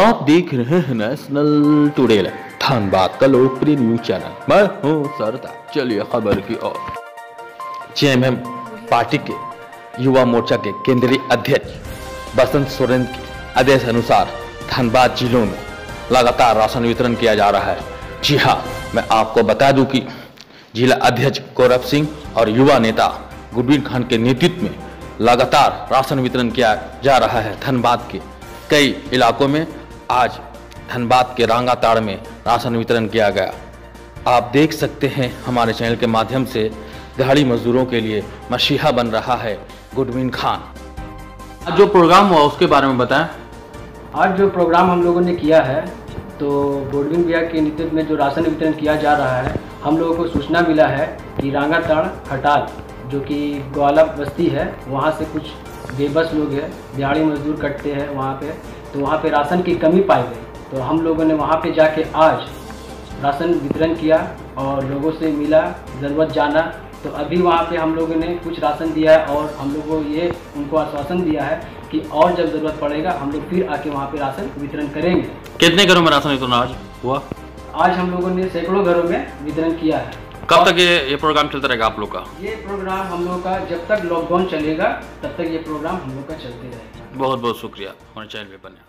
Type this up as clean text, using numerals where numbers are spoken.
आप देख रहे हैं नेशनल टुडे धनबाद का लोकप्रिय न्यूज चैनल। मैं हूं सरता। चलिए खबर की ओर। जेएमएम पार्टी के युवा मोर्चा के केंद्रीय अध्यक्ष बसंत सोरेन के आदेश अनुसार धनबाद जिलों में लगातार राशन वितरण किया जा रहा है। जी हाँ, मैं आपको बता दूं कि जिला अध्यक्ष गौरव सिंह और युवा नेता गुरबीर खान के नेतृत्व में लगातार राशन वितरण किया जा रहा है। धनबाद के कई इलाकों में आज धनबाद के रांगाताड़ में राशन वितरण किया गया। आप देख सकते हैं हमारे चैनल के माध्यम से दिहाड़ी मजदूरों के लिए मसीहा बन रहा है गुरबीर खान। आज जो प्रोग्राम हुआ उसके बारे में बताएं। आज जो प्रोग्राम हम लोगों ने किया है तो गुरबीर भैया के नेतृत्व में जो राशन वितरण किया जा रहा है, हम लोगों को सूचना मिला है कि रांगाताड़ खटाल जो कि ग्वाला बस्ती है, वहाँ से कुछ बेबस लोग हैं, दिहाड़ी मजदूर कटते हैं वहाँ पे, तो वहाँ पे राशन की कमी पाई गई। तो हम लोगों ने वहाँ पे जाके आज राशन वितरण किया और लोगों से मिला, ज़रूरत जाना। तो अभी वहाँ पे हम लोगों ने कुछ राशन दिया है और हम लोगों को ये उनको आश्वासन दिया है कि और जब ज़रूरत पड़ेगा हम लोग फिर आके वहाँ पे राशन वितरण करेंगे। कितने घरों में राशन वितरण आज हुआ? आज हम लोगों ने सैकड़ों घरों में वितरण किया है। कब तक ये प्रोग्राम चलता रहेगा आप लोग का? ये प्रोग्राम हम लोग का जब तक लॉकडाउन चलेगा तब तक ये प्रोग्राम हम लोग का चलते रहेगा। बहुत बहुत शुक्रिया हमारे चैनल पे बने।